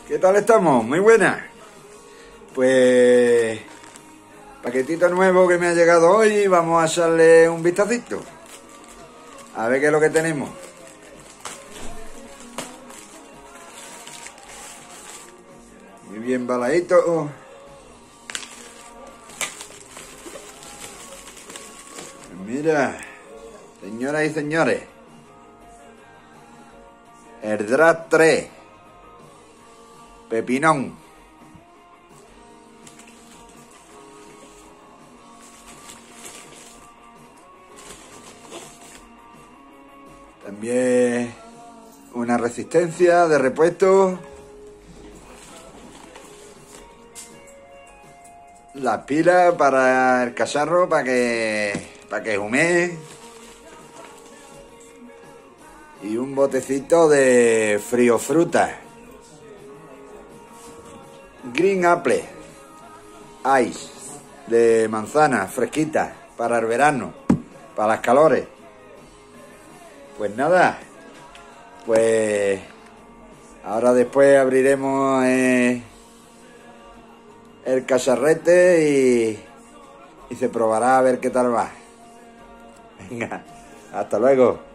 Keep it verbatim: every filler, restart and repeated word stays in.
¿Qué tal estamos? Muy buena. Pues paquetito nuevo que me ha llegado hoy, vamos a echarle un vistacito. A ver qué es lo que tenemos. Muy bien baladito. Mira, señoras y señores, el Draft tres, Pepinón. También una resistencia de repuesto. Las pilas para el cacharro, para que, para que humee. Y un botecito de frío fruta. Green Apple Ice de manzana fresquita para el verano, para las calores. Pues nada, pues ahora después abriremos eh, el cacharrete y, y se probará a ver qué tal va. Venga, hasta luego.